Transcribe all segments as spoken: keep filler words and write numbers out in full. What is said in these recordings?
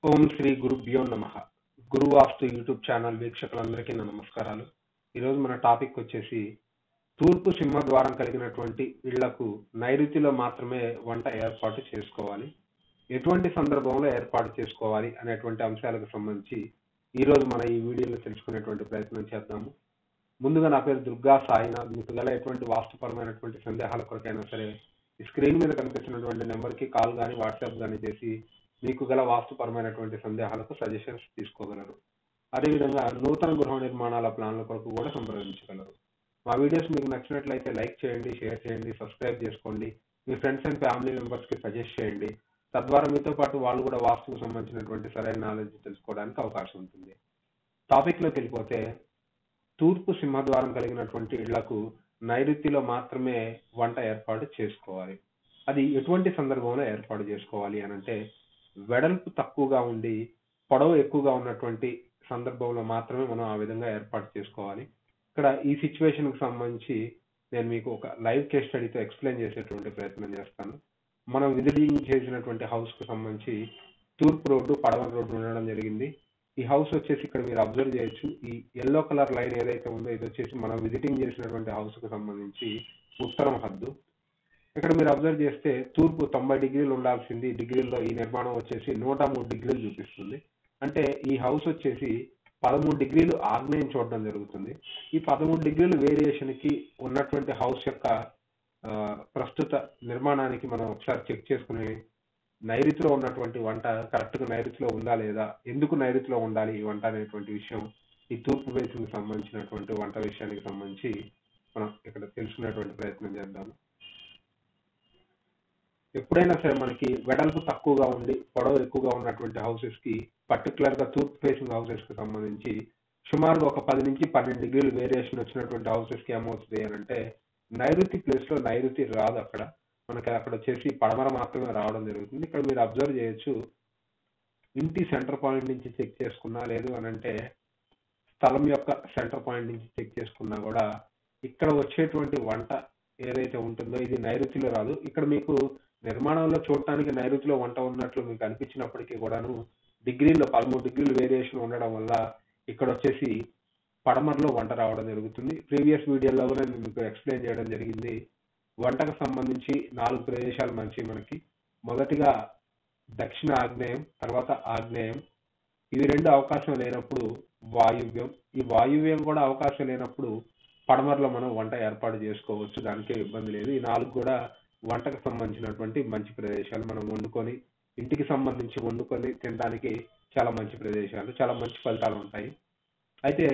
ఓం శ్రీ గురుభ్యో నమః. గురువాస్తు YouTube channel వీక్షకులందరికీ నా నమస్కారాలు. ఈరోజు మన టాపిక్ వచ్చేసి తూర్పు సింహద్వారం కలిగినటువంటి ఇళ్లకు నైరుతిలో మాత్రమే వంట ఏర్పాటు చేసుకోవాలి, ఎటువంటి సందర్భంలో ఏర్పాటు చేసుకోవాలి అనేటువంటి అంశాలకు సంబంధించి ఈరోజు మన ఈ వీడియోలో తెలుసుకునేటువంటి ప్రయత్నం చేద్దాము. ముందుగా నా పేరు దుర్గా సాయినాథ్. మీకు గల ఎటువంటి వాస్తుపరమైనటువంటి సందేహాల కొరకైనా సరే ఈ స్క్రీన్ మీద కనిపిస్తున్నటువంటి నెంబర్కి కాల్ కానీ వాట్సాప్ కానీ చేసి మీకు గల వాస్తుపరమైనటువంటి సందేహాలకు సజెషన్స్ తీసుకోగలరు. అదేవిధంగా నూతన గృహ నిర్మాణాల ప్లాన్ల కొరకు కూడా సంప్రదించగలరు. మా వీడియోస్ మీకు నచ్చినట్లయితే లైక్ చేయండి, షేర్ చేయండి, సబ్స్క్రైబ్ చేసుకోండి, మీ ఫ్రెండ్స్ అండ్ ఫ్యామిలీ మెంబర్స్కి సజెస్ట్ చేయండి. తద్వారా మీతో పాటు వాళ్ళు కూడా వాస్తుకు సంబంధించినటువంటి సరైన నాలెడ్జ్ తెలుసుకోవడానికి అవకాశం ఉంటుంది. టాపిక్లోకి వెళ్ళిపోతే, తూర్పు సింహద్వారం కలిగినటువంటి ఇళ్లకు నైరుతిలో మాత్రమే వంట ఏర్పాటు చేసుకోవాలి. అది ఎటువంటి సందర్భంలో ఏర్పాటు చేసుకోవాలి అని అంటే, వెడల్పు తక్కువగా ఉండి పొడవు ఎక్కువగా ఉన్నటువంటి సందర్భంలో మాత్రమే మనం ఆ విధంగా ఏర్పాటు చేసుకోవాలి. ఇక్కడ ఈ సిచ్యువేషన్కి సంబంధించి నేను మీకు ఒక లైవ్ కేస్ స్టడీతో ఎక్స్ప్లెయిన్ చేసేటువంటి ప్రయత్నం చేస్తాను. మనం విజిటింగ్ చేసినటువంటి హౌస్కు సంబంధించి తూర్పు రోడ్డు, పడమర రోడ్డు ఉండడం జరిగింది. ఈ హౌస్ వచ్చేసి ఇక్కడ మీరు అబ్జర్వ్ చేయొచ్చు. ఈ ఎల్లో కలర్ లైన్ ఏదైతే ఉందో ఇది వచ్చేసి మనం విజిటింగ్ చేసినటువంటి హౌస్కు సంబంధించి ఉత్తరం హద్దు. ఇక్కడ మీరు అబ్జర్వ్ చేస్తే తూర్పు తొంభై డిగ్రీలు ఉండాల్సింది డిగ్రీల్లో ఈ నిర్మాణం వచ్చేసి నూట మూడు డిగ్రీలు చూపిస్తుంది. అంటే ఈ హౌస్ వచ్చేసి పదమూడు డిగ్రీలు ఆగ్నేయం చూడడం జరుగుతుంది. ఈ పదమూడు డిగ్రీలు వేరియేషన్కి ఉన్నటువంటి హౌస్ యొక్క ప్రస్తుత నిర్మాణానికి మనం ఒకసారి చెక్ చేసుకుని నైరుతిలో ఉన్నటువంటి వంట కరెక్ట్గా నైరుతిలో ఉందా లేదా, ఎందుకు నైరుతిలో ఉండాలి ఈ వంట అనేటువంటి విషయం, ఈ తూర్పు ఫేసింగ్కి సంబంధించినటువంటి వంట విషయానికి సంబంధించి మనం ఇక్కడ తెలుసుకునేటువంటి ప్రయత్నం చేద్దాము. ఎప్పుడైనా సరే మనకి వెడల్పు తక్కువగా ఉండి పొడవు ఎక్కువగా ఉన్నటువంటి హౌసెస్కి, పర్టికులర్గా తూర్పు ఫేసింగ్ హౌసెస్కి సంబంధించి సుమారుగా ఒక పది నుంచి పన్నెండు డిగ్రీలు వేరియేషన్ వచ్చినటువంటి హౌసెస్కి ఏమవుతుంది అని అంటే, నైరుతి ప్లేస్లో నైరుతి రాదు. అక్కడ మనకి అక్కడ వచ్చేసి పడమర మాత్రమే రావడం జరుగుతుంది. ఇక్కడ మీరు అబ్జర్వ్ చేయొచ్చు. ఇంటి సెంటర్ పాయింట్ నుంచి చెక్ చేసుకున్నా, లేదు అని అంటే స్థలం యొక్క సెంటర్ పాయింట్ నుంచి చెక్ చేసుకున్నా కూడా ఇక్కడ వచ్చేటువంటి వంట ఏదైతే ఉంటుందో ఇది నైరుతిలో రాదు. ఇక్కడ మీకు నిర్మాణంలో చూడటానికి నైరుతిలో వంట ఉన్నట్లు మీకు అనిపించినప్పటికీ కూడాను డిగ్రీలో పదమూడు డిగ్రీలు వేరియేషన్ ఉండడం వల్ల ఇక్కడ వచ్చేసి పడమరలో వంట రావడం జరుగుతుంది. ప్రీవియస్ వీడియోలో కూడా నేను మీకు ఎక్స్ప్లెయిన్ చేయడం జరిగింది. వంటకు సంబంధించి నాలుగు ప్రదేశాలు మంచి మనకి. మొదటిగా దక్షిణ ఆగ్నేయం, తర్వాత ఆగ్నేయం. ఇవి రెండు అవకాశం లేనప్పుడు వాయువ్యం. ఈ వాయువ్యం కూడా అవకాశం లేనప్పుడు పడమరలో మనం వంట ఏర్పాటు చేసుకోవచ్చు, దానికే ఇబ్బంది లేదు. ఈ నాలుగు కూడా వంటకు సంబంధించినటువంటి మంచి ప్రదేశాలు. మనం వండుకొని ఇంటికి సంబంధించి వండుకొని తినడానికి చాలా మంచి ప్రదేశాలు, చాలా మంచి ఫలితాలు ఉంటాయి. అయితే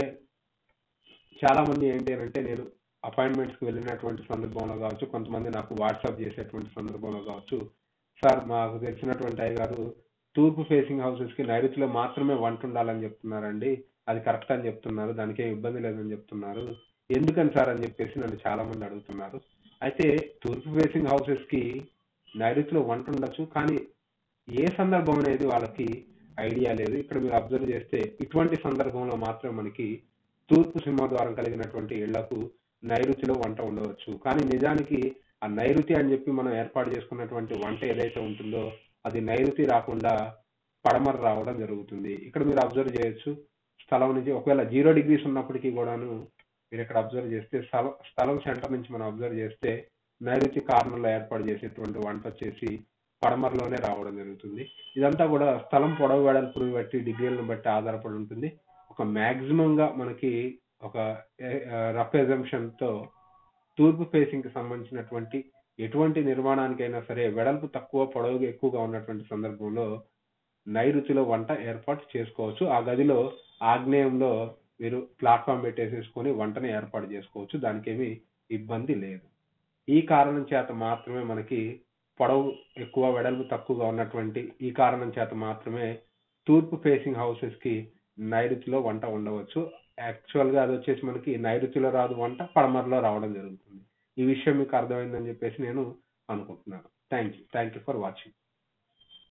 చాలామంది ఏంటి అని అంటే, నేను అపాయింట్మెంట్స్కి వెళ్ళినటువంటి సందర్భంలో కావచ్చు, కొంతమంది నాకు వాట్సాప్ చేసేటువంటి సందర్భంలో కావచ్చు, సార్ మాకు తెలిసినటువంటి అయ్యగారు తూర్పు ఫేసింగ్ హౌసెస్కి నైరుతిలో మాత్రమే వంట ఉండాలని చెప్తున్నారండి, అది కరెక్ట్ అని చెప్తున్నారు, దానికి ఏం ఇబ్బంది లేదని చెప్తున్నారు, ఎందుకని సార్ అని చెప్పేసి నన్ను చాలామంది అడుగుతున్నారు. అయితే తూర్పు ఫేసింగ్ హౌసెస్కి నైరుతిలో వంట ఉండొచ్చు, కానీ ఏ సందర్భం అనేది వాళ్ళకి ఐడియా లేదు. ఇక్కడ మీరు అబ్జర్వ్ చేస్తే ఇటువంటి సందర్భంలో మాత్రమే మనకి తూర్పు సింహద్వారం కలిగినటువంటి ఇళ్లకు నైరుతిలో వంట ఉండవచ్చు. కానీ నిజానికి ఆ నైరుతి అని చెప్పి మనం ఏర్పాటు చేసుకున్నటువంటి వంట ఏదైతే ఉంటుందో అది నైరుతి రాకుండా పడమర రావడం జరుగుతుంది. ఇక్కడ మీరు అబ్జర్వ్ చేయొచ్చు. స్థలం నుంచి ఒకవేళ జీరో డిగ్రీస్ ఉన్నప్పటికీ కూడాను మీరు ఇక్కడ అబ్జర్వ్ చేస్తే స్థలం స్థలం సెంటర్ నుంచి మనం అబ్జర్వ్ చేస్తే నైరుతి కార్నర్లో ఏర్పాటు చేసేటువంటి వంట వచ్చేసి పడమరలోనే రావడం జరుగుతుంది. ఇదంతా కూడా స్థలం పొడవు వెడల్పుని బట్టి, డిగ్రీలను బట్టి ఆధారపడి ఉంటుంది. ఒక మ్యాక్సిమంగా మనకి ఒక రఫ్ ఎజంప్షన్తో తూర్పు ఫేసింగ్కి సంబంధించినటువంటి ఎటువంటి నిర్మాణానికైనా సరే వెడల్పు తక్కువ పొడవు ఎక్కువగా ఉన్నటువంటి సందర్భంలో నైరుతిలో వంట ఏర్పాటు చేసుకోవచ్చు. ఆ గదిలో ఆగ్నేయంలో మీరు ప్లాట్ఫామ్ పెట్టేసేసుకొని వంటని ఏర్పాటు చేసుకోవచ్చు, దానికేమీ ఇబ్బంది లేదు. ఈ కారణం చేత మాత్రమే మనకి పొడవు ఎక్కువ వెడల్పు తక్కువగా ఉన్నటువంటి ఈ కారణం చేత మాత్రమే తూర్పు ఫేసింగ్ హౌసెస్కి నైరుతిలో వంట ఉండవచ్చు. యాక్చువల్గా అది వచ్చేసి మనకి నైరుతిలో రాదు వంట, పడమరలో రావడం జరుగుతుంది. ఈ విషయం మీకు అర్థమైందని చెప్పేసి నేను అనుకుంటున్నాను. Thank you thank you for watching.